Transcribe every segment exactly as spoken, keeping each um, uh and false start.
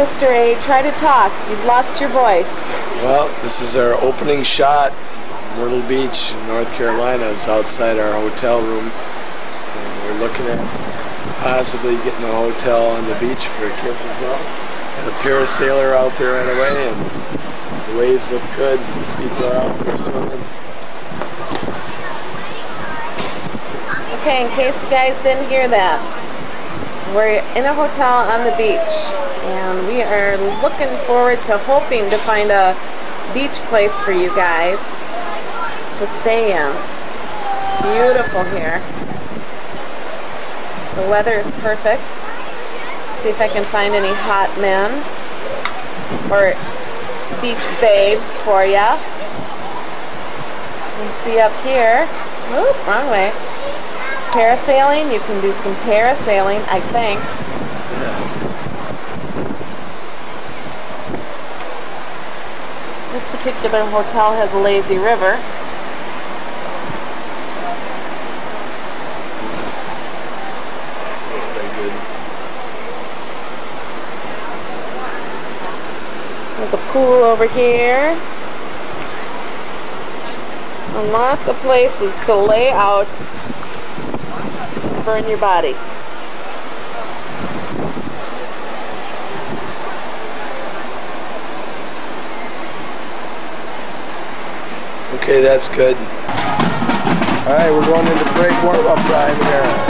Mister A, try to talk. You've lost your voice. Well, this is our opening shot, Myrtle Beach, North Carolina. It's outside our hotel room. And we're looking at possibly getting a hotel on the beach for kids as well. Got a parasailer out there right away, and the waves look good. People are out there swimming. Okay, in case you guys didn't hear that, we're in a hotel on the beach, and we are looking forward to hoping to find a beach place for you guys to stay in. It's beautiful here. The weather is perfect. See if I can find any hot men or beach babes for ya. You can see up here. Oop, wrong way. Parasailing, you can do some parasailing, I think. This particular hotel has a lazy river. That's very good. There's a pool over here. And lots of places to lay out. Burn your body. Okay, that's good. Alright, we're going into break warm-up time here.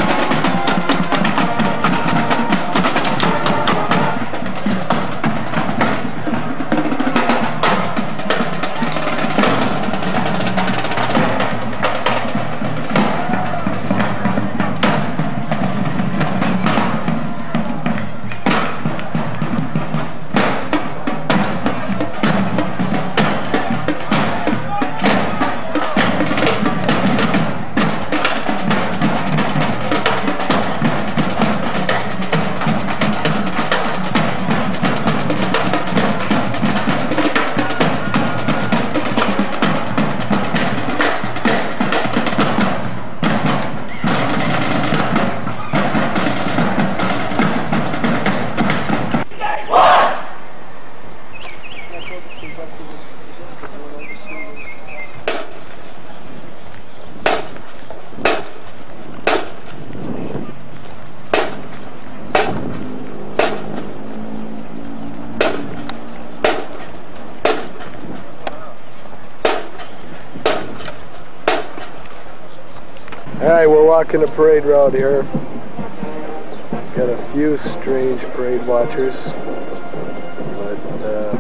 Alright, we're walking a parade route here. Got a few strange parade watchers, but uh,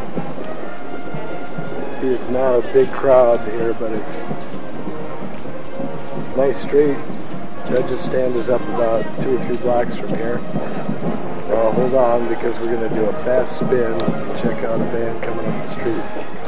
see, it's not a big crowd here, but it's it's a nice street. Judge's stand is up about two or three blocks from here. Well, hold on, because we're going to do a fast spin and check out a band coming up the street.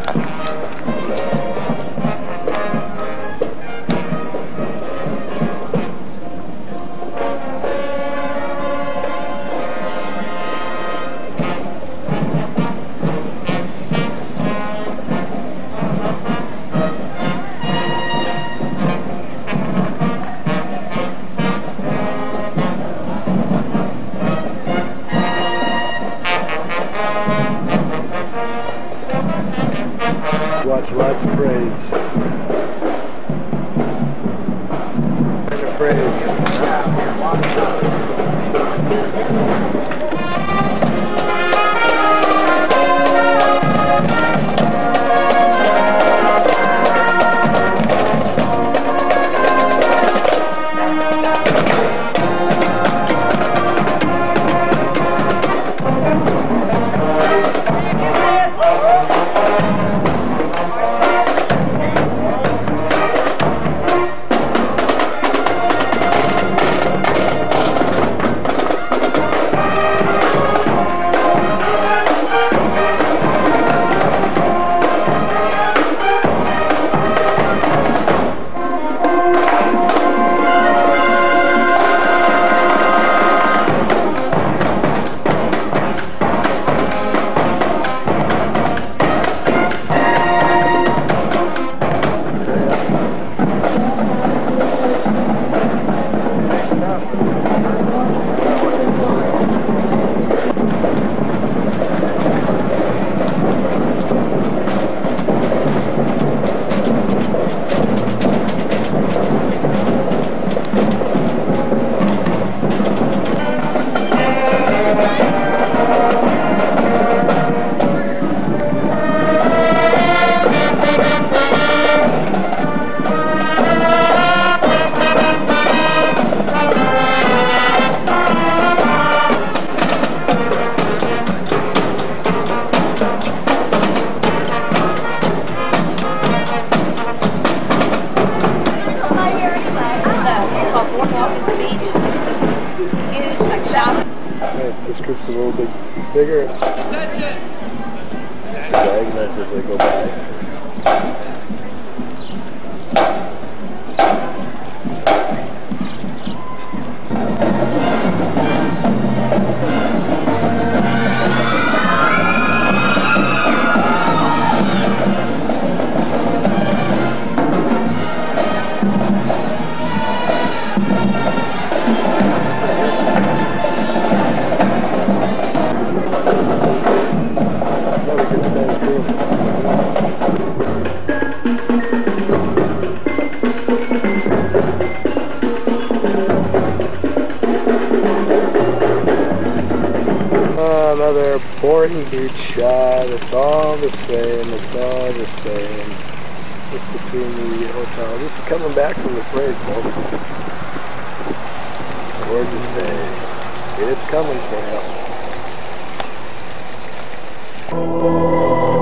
Watch lots of parades. A parade. bigger. Just diagonals as they go by. Another boring beach shot. It's all the same. It's all the same. Just between the hotel. Just coming back from the parade, folks. Gorgeous day. It's coming for you.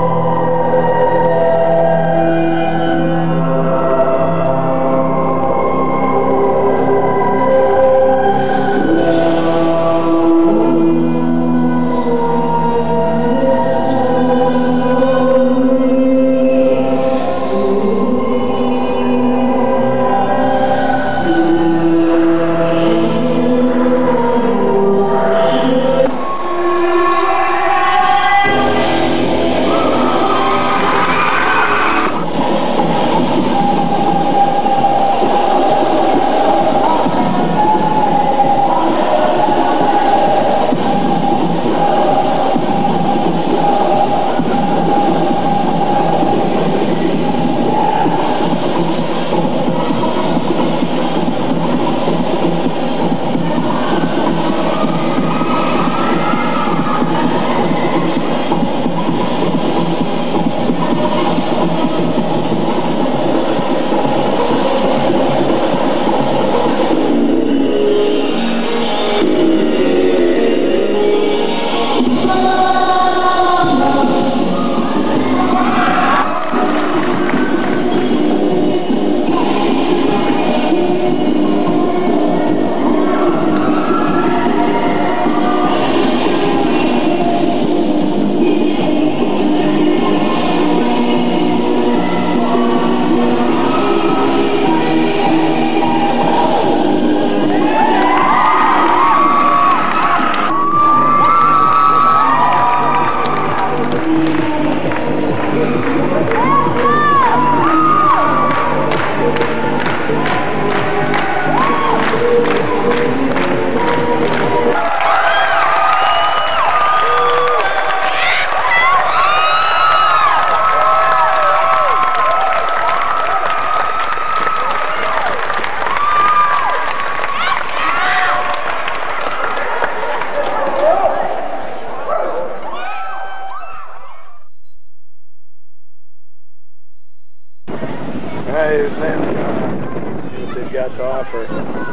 Alright, here's NASCAR. Let's see what they've got to offer.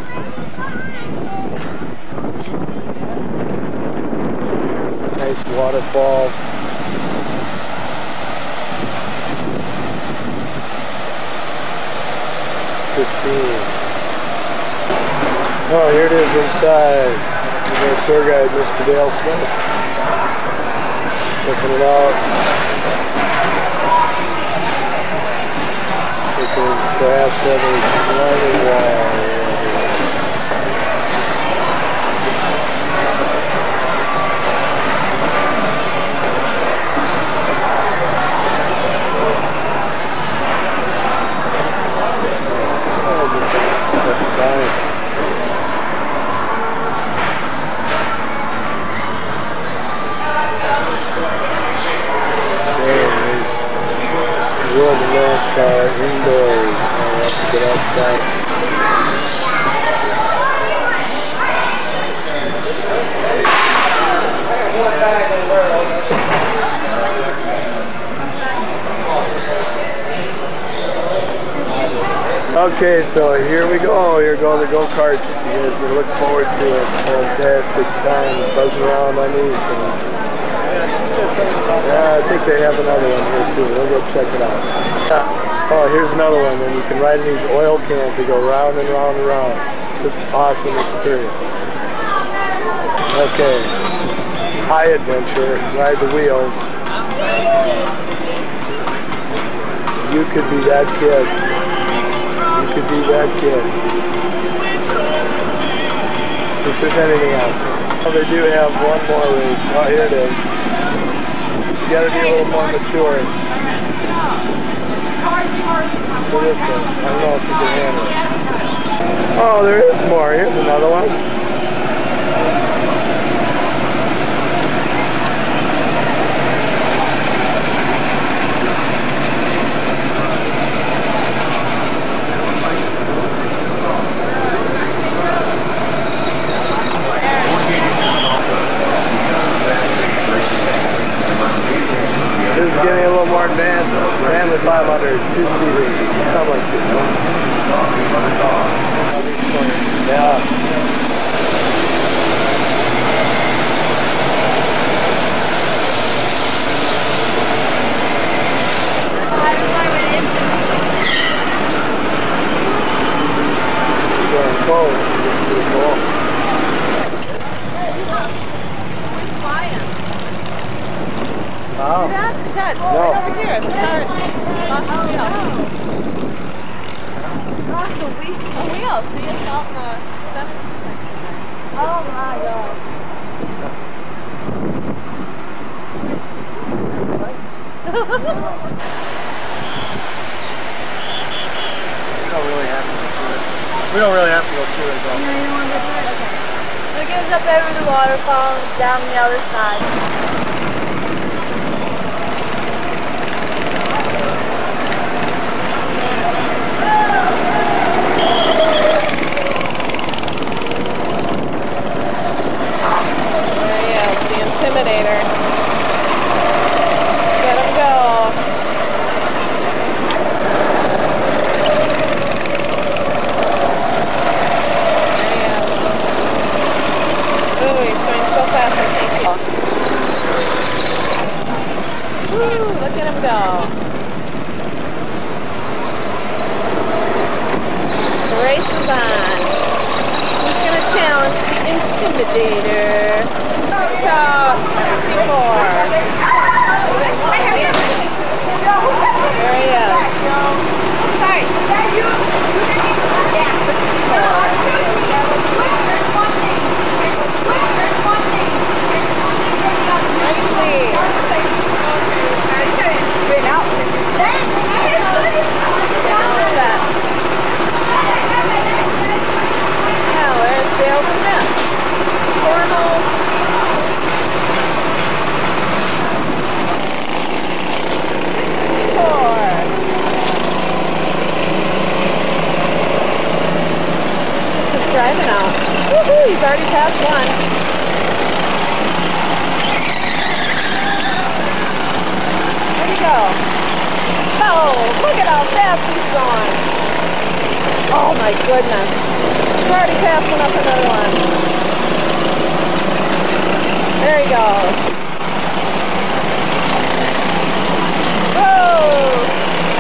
This nice waterfall. Pristine. Oh, here it is inside. Here's our tour guide, Mister Dale Smith. Checking it out. Perhaps on a lighting wall. Oh, just step by. World of NASCAR indoors. I have to get outside. Okay, so here we go. Here go the go-karts. You guys can look forward to a fantastic time buzzing around on these things. Yeah, I think they have another one here too. We'll go check it out. Yeah. Oh, here's another one. And you can ride in these oil cans that go round and round and round. Just an awesome experience. Okay. high adventure, ride the wheels. You could be that kid. You could be that kid. If there's anything else. Oh, they do have one more race. Oh, here it is. You gotta be a little more mature. For this one. I don't know if you can handle it. Oh, there is more. Here's another one. This is getting a little more advanced. Family five hundred, two seaters, something like this. Yeah. Going close. It's pretty cool. Wow. See that? Ted, No. right over here. The car lost the wheel. Lost the wheel? A wheel. See, it's out in the center section. Oh my God. We don't really have to go through it. We don't really have to go through it, though. No, you don't want to go through it? Okay. So it goes up over the waterfall and down the other side. Intimidator. Let him go. Ooh, he's going so fast I can't see. Woo, look at him go. The race is on. Who's going to challenge the Intimidator? Top sixty-four. There he is. Sorry. Now, there's Dale Smith. Formal. Driving out. Woohoo! He's already passed one. Where'd he go? Oh, look at how fast he's going. Oh my goodness. He's already passing up another one. There he goes. Whoa!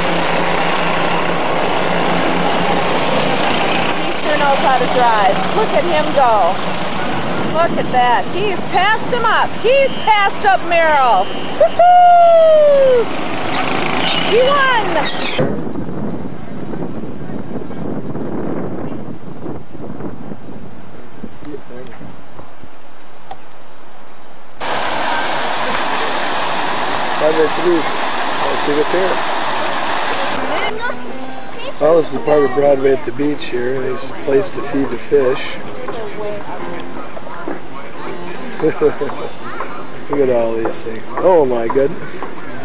Knows how to drive. Look at him go. Look at that. He's passed him up. He's passed up Myrtle. Woohoo! He won! Let's see what's here. Well, this is part of Broadway at the beach here. There's a place to feed the fish. Look at all these things. Oh my goodness.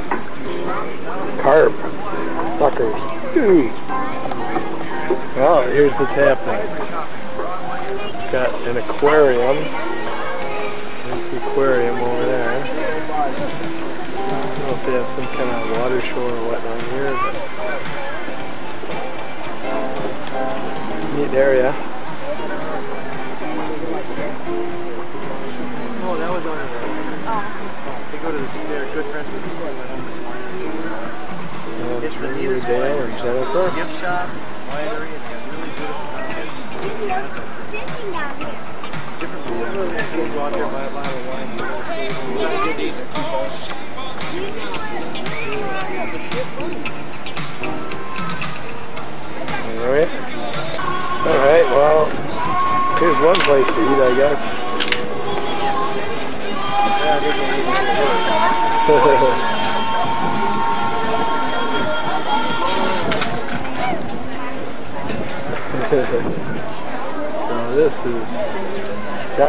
Carp. Suckers. Ooh. Well, here's what's happening. Got an aquarium. There's the aquarium over there. I don't know if they have some kind of water show or whatnot here, but neat area. Oh, that was over there. Oh. They go to the, they're good friends with the school. It's the neatest one. And Jennifer. Gift shop, winery, and a really beautiful house. Different Alright. Alright, well, here's one place to eat, I guess. So this is a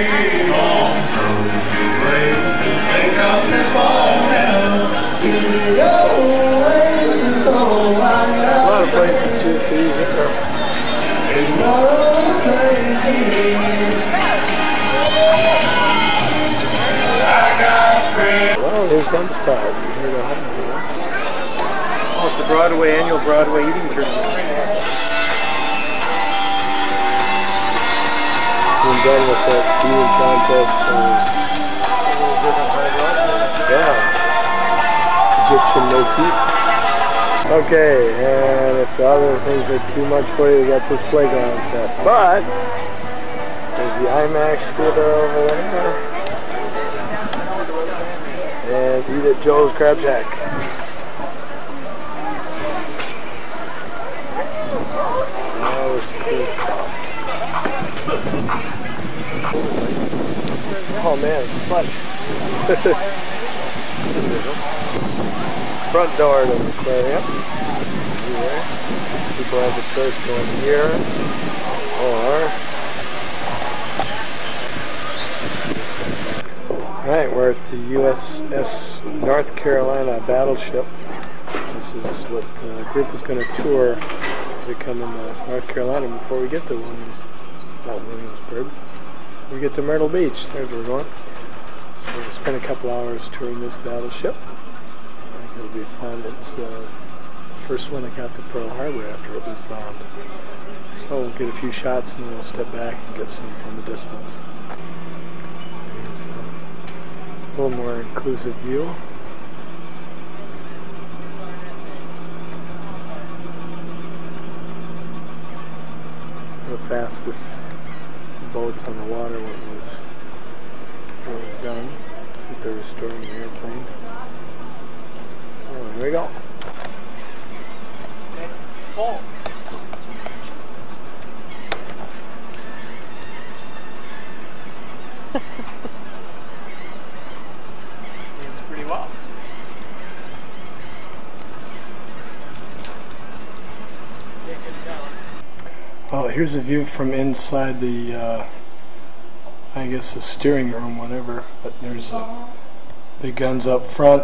lot of places to choose to eat here. Well, here's one spot. Oh, it's the Broadway annual Broadway eating tournament. We're done with that eating contest. Uh, yeah. Egyptian motif. Okay, and if the other things are too much for you, we got this playground set. But there's the IMAX theater over there. And eat at Joe's Crab Shack. That was cool stuff. Oh man, it's sludge. Front door to the aquarium. Here. People have the choice going here or. Alright, we're at the U S S North Carolina battleship. This is what the group is going to tour as we come into North Carolina before we get to Williams, not Williamsburg. We get to Myrtle Beach. There's where we're going. So we'll spend a couple hours touring this battleship. I think it'll be fun. It's uh, the first one that got to Pearl Harbor after it was bombed. So we'll get a few shots and then we'll step back and get some from a distance. A little more inclusive view. The fastest boats on the water when it was, when it was done. I think they're restoring the airplane. Oh, here we go. Oh. It's pretty well. Well, here's a view from inside the, uh, I guess the steering room, whatever. But there's uh, big guns up front.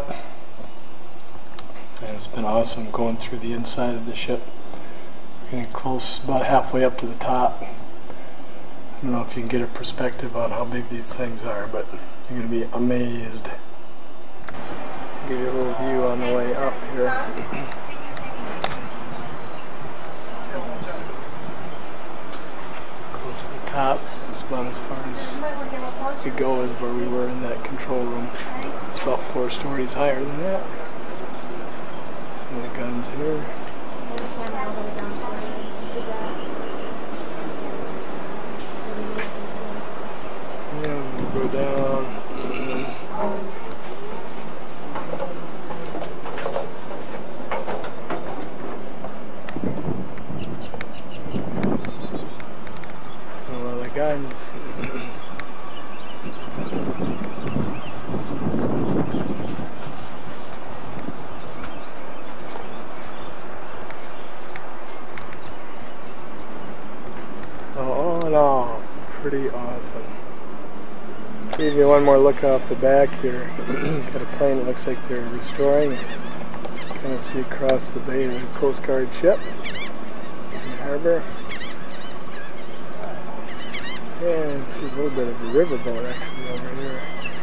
And it's been awesome going through the inside of the ship. We're getting close, about halfway up to the top. I don't know if you can get a perspective on how big these things are, but you're going to be amazed. I'll give you a little view on the way up here. Close to the top. It's about as far as we go as where we were in that control room. It's about four stories higher than that. Some of the guns here. Yeah, we'll go down. Some other guns. All in all, pretty awesome. Give you one more look off the back here. Got a plane that looks like they're restoring. Kind of see across the bay the Coast Guard ship in the harbor. And see a little bit of a riverboat actually over here.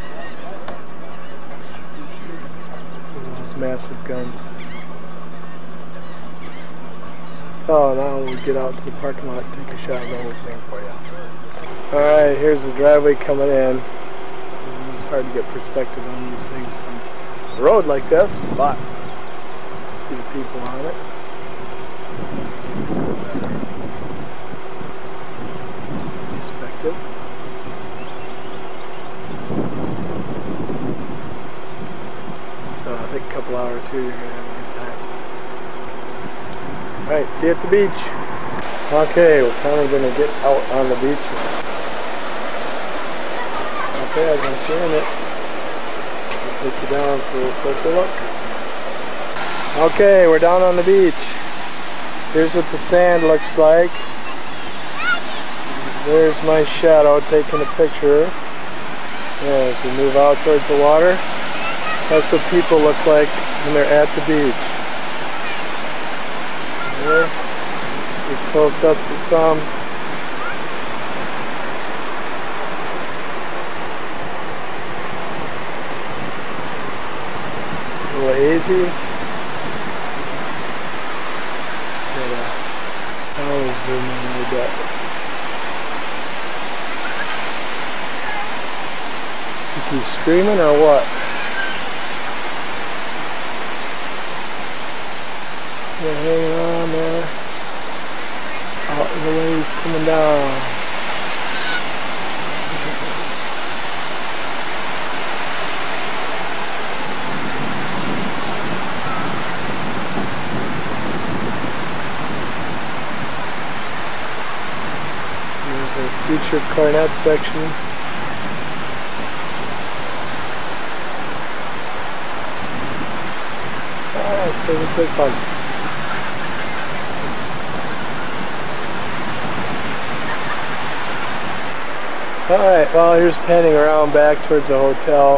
Those massive guns. So now we'll get out to the parking lot and take a shot of the whole thing for you. Alright, here's the driveway coming in. It's hard to get perspective on these things from a road like this, but you see the people on it. Perspective. Alright, see you at the beach. Okay, we're finally going to get out on the beach. Okay, I've been sharing it. I'll take you down for a closer look. Okay, we're down on the beach. Here's what the sand looks like. There's my shadow taking a picture. Yeah, as we move out towards the water, that's what people look like when they're at the beach. There, get close up to some. A little hazy. I'll zoom in a little bit. Think he's screaming or what? Yeah, hanging on there. Out in the waves coming down. There's our future cornet section. Let's take a quick fun. Alright, well here's panning around back towards the hotel.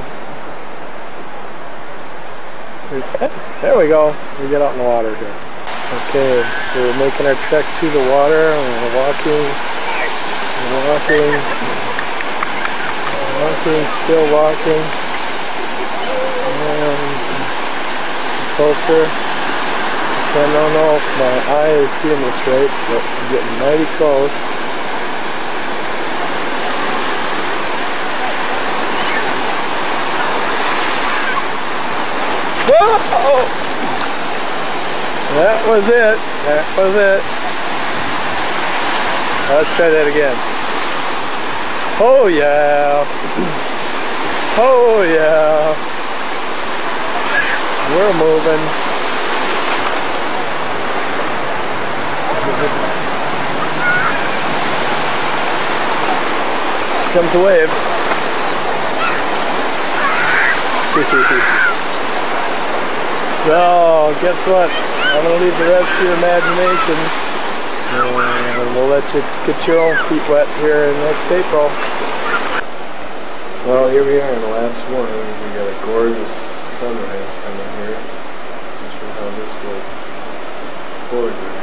There we go. We get out in the water here. Okay, so we're making our trek to the water. We're walking, we're walking, we're walking, still walking. And closer. I don't know if my eye is seeing this right, but I'm getting mighty close. Whoa! That was it. That was it. Let's try that again. Oh yeah. Oh yeah. We're moving. Here comes the wave. So, guess what? I'm going to leave the rest to your imagination. And we'll let you get your own feet wet here in next April. Well, here we are in the last one. We got a gorgeous sunrise coming here. Not sure how this will record.